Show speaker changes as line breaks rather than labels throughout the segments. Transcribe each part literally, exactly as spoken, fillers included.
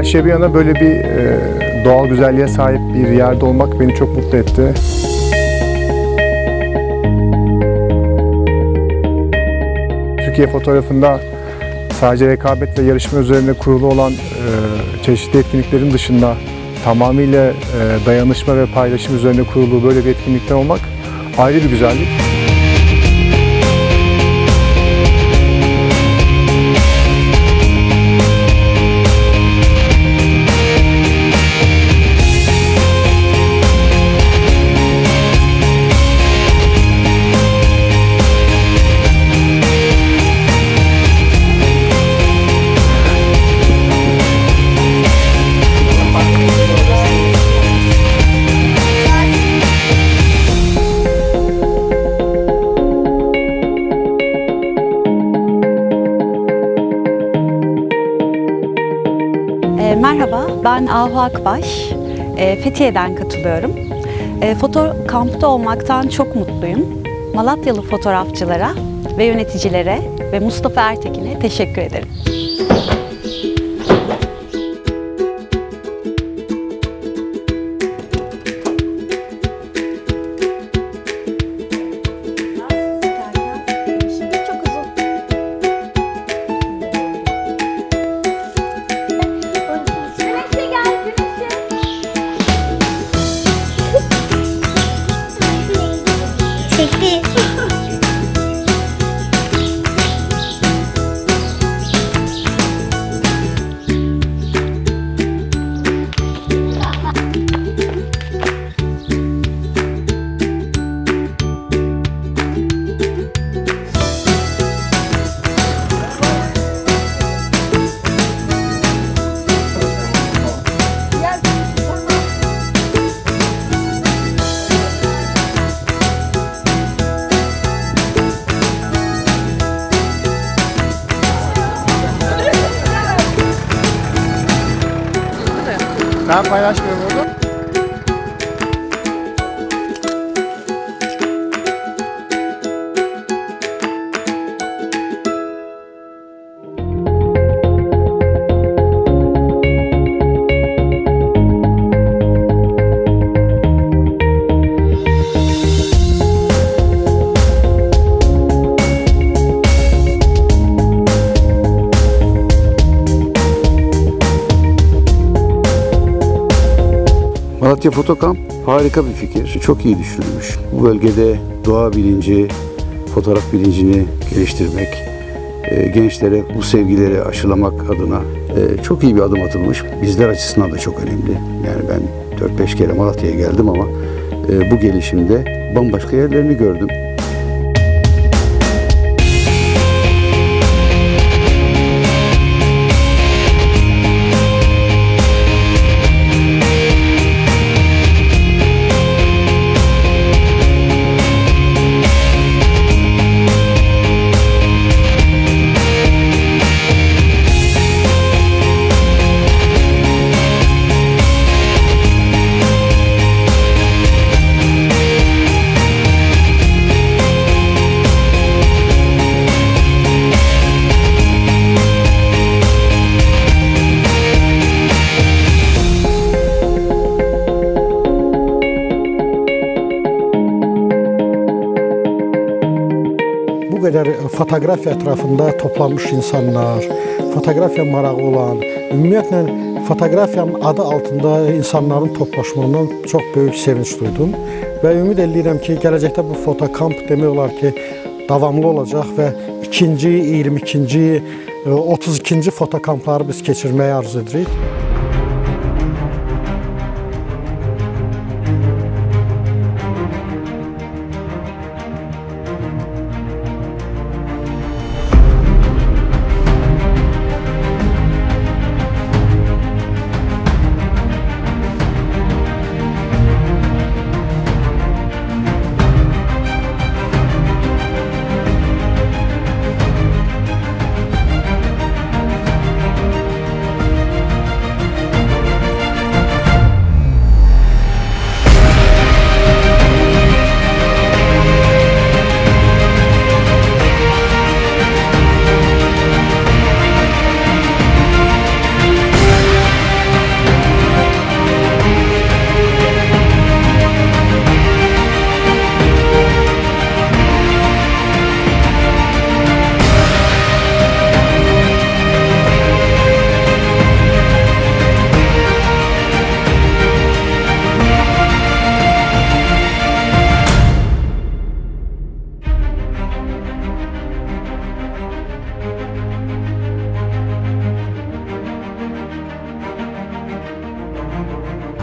şey bir yana böyle bir e, doğal güzelliğe sahip bir yerde olmak beni çok mutlu etti. Türkiye fotoğrafında sadece rekabet ve yarışma üzerine kurulu olan e, çeşitli etkinliklerin dışında tamamıyla e, dayanışma ve paylaşım üzerine kurulu böyle bir etkinlikte olmak ayrı bir güzellik.
Merhaba, ben Ahu Akbaş. Fethiye'den katılıyorum. Foto kampta olmaktan çok mutluyum. Malatyalı fotoğrafçılara ve yöneticilere ve Mustafa Ertekin'e teşekkür ederim.
Ben paylaşmıyorum orada.
Malatya Fotokamp harika bir fikir, çok iyi düşünülmüş. Bu bölgede doğa bilinci, fotoğraf bilincini geliştirmek, e, gençlere bu sevgileri aşılamak adına e, çok iyi bir adım atılmış. Bizler açısından da çok önemli. Yani ben dört beş kere Malatya'ya geldim ama e, bu gelişimde bambaşka yerlerini gördüm.
Bu kadar fotoğrafya etrafında toplanmış insanlar, fotoğrafya marağı olan, ümumiyyətlə fotoğrafyanın adı altında insanların toplaşmasından çok büyük sevinç duydum. Ve ümid edirəm ki, gələcəkdə bu fotokamp demək olar ki, davamlı olacaq və ikinci, iyirmi ikinci, otuz ikinci fotokampları biz keçirməyi arzu edirik.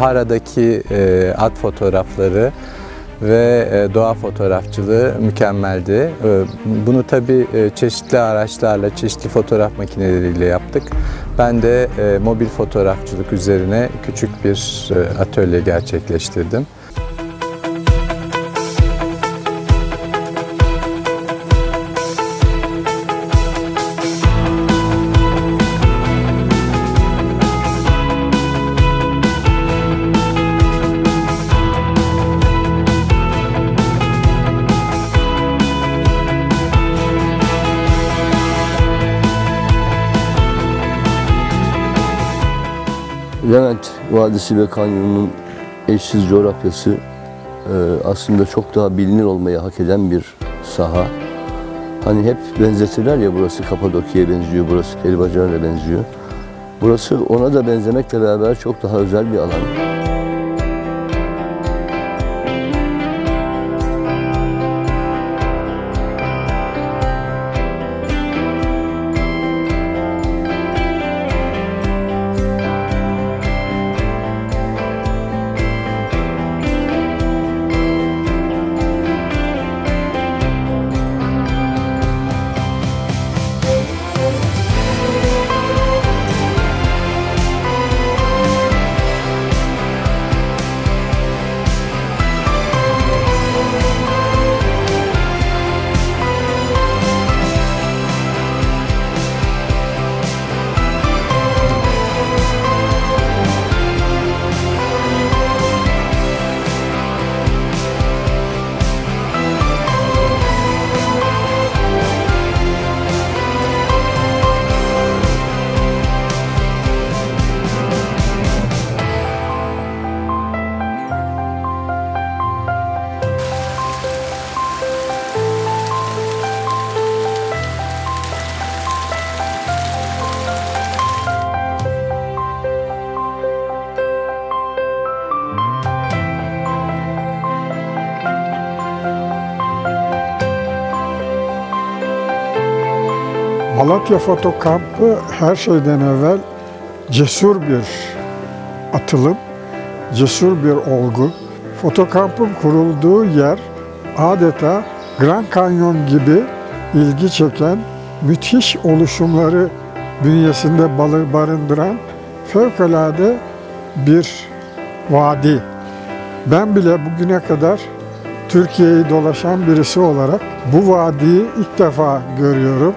Hara'daki e, at fotoğrafları ve e, doğa fotoğrafçılığı mükemmeldi. E, bunu tabii e, çeşitli araçlarla, çeşitli fotoğraf makineleriyle yaptık. Ben de e, mobil fotoğrafçılık üzerine küçük bir e, atölye gerçekleştirdim.
Levent Vadisi ve Kanyonu'nun eşsiz coğrafyası e, aslında çok daha bilinir olmayı hak eden bir saha. Hani hep benzetirler ya, burası Kapadokya'ya benziyor, burası Peribacalar'a benziyor. Burası ona da benzemekle beraber çok daha özel bir alan.
Malatya Foto Kampı her şeyden evvel cesur bir atılım, cesur bir olgu. Foto kampın kurulduğu yer adeta Grand Canyon gibi ilgi çeken, müthiş oluşumları bünyesinde barındıran fevkalade bir vadi. Ben bile bugüne kadar Türkiye'yi dolaşan birisi olarak bu vadiyi ilk defa görüyorum.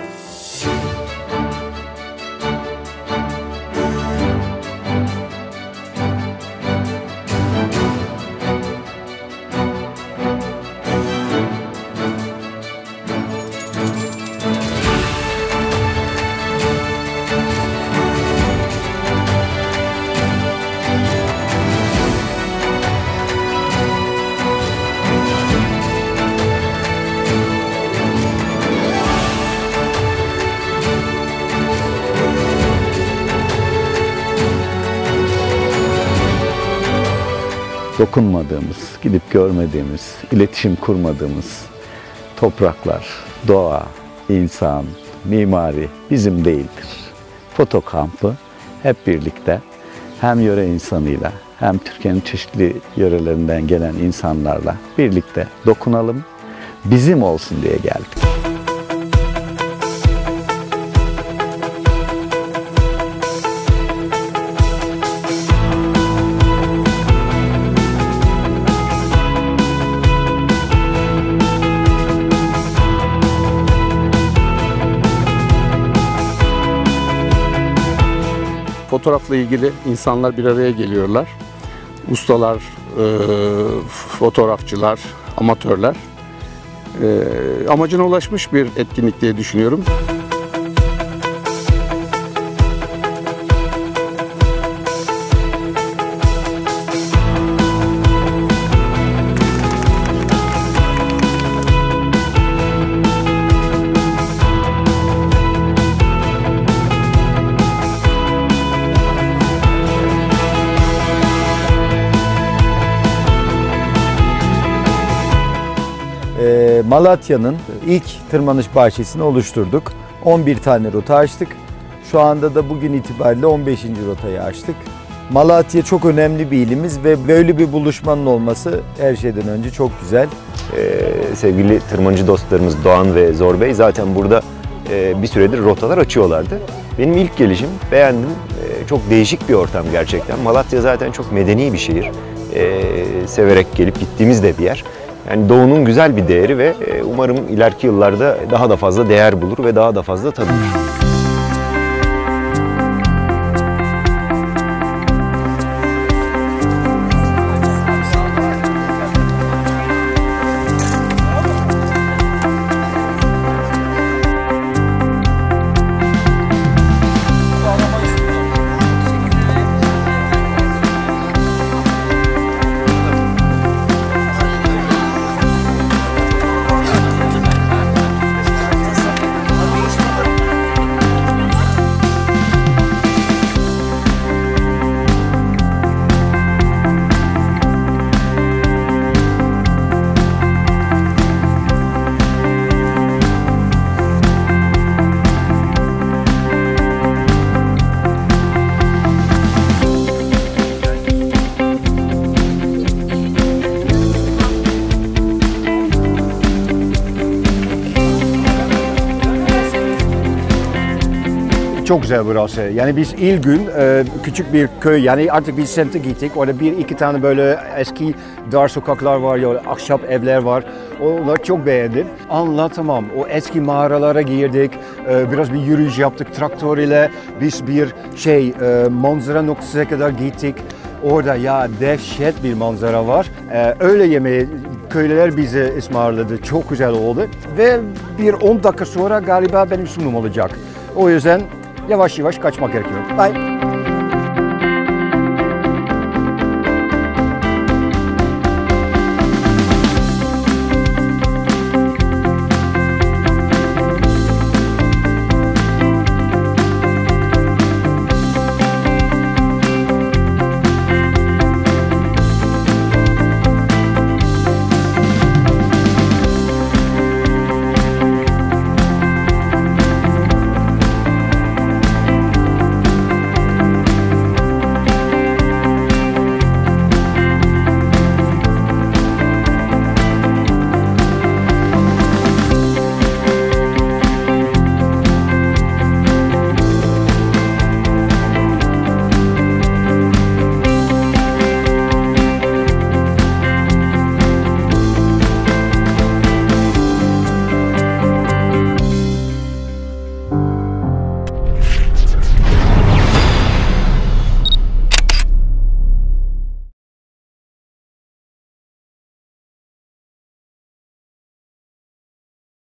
dokunmadığımız, gidip görmediğimiz, iletişim kurmadığımız topraklar, doğa, insan, mimari bizim değildir. Foto kampı hep birlikte hem yöre insanıyla hem Türkiye'nin çeşitli yörelerinden gelen insanlarla birlikte dokunalım, bizim olsun diye geldik.
Fotoğrafla ilgili insanlar bir araya geliyorlar. Ustalar, e, fotoğrafçılar, amatörler. E, amacına ulaşmış bir etkinlik diye düşünüyorum.
Malatya'nın ilk tırmanış bahçesini oluşturduk. on bir tane rota açtık. Şu anda da bugün itibariyle on beşinci rotayı açtık. Malatya çok önemli bir ilimiz ve böyle bir buluşmanın olması her şeyden önce çok güzel.
Ee, sevgili tırmanıcı dostlarımız Doğan ve Zor Bey zaten burada e, bir süredir rotalar açıyorlardı. Benim ilk gelişim, beğendim. E, çok değişik bir ortam gerçekten. Malatya zaten çok medeni bir şehir. E, severek gelip gittiğimiz de bir yer. Yani doğunun güzel bir değeri ve e, umarım ileriki yıllarda daha da fazla değer bulur ve daha da fazla tanınır.
Çok güzel burası. Yani biz ilk gün e, küçük bir köy, yani artık bir semte gittik. Orada bir iki tane böyle eski dar sokaklar var, ya ahşap evler var. Onları çok beğendim. Anlatamam. O eski mağaralara girdik. E, biraz bir yürüyüş yaptık traktör ile. Biz bir şey e, manzara noktasına kadar gittik. Orada ya dehşet bir manzara var. E, öğle yemeği köylüler bizi ısmarladı. Çok güzel oldu. Ve bir on dakika sonra galiba benim sunum olacak. O yüzden yavaş yavaş kaçmak gerekiyor. Bye.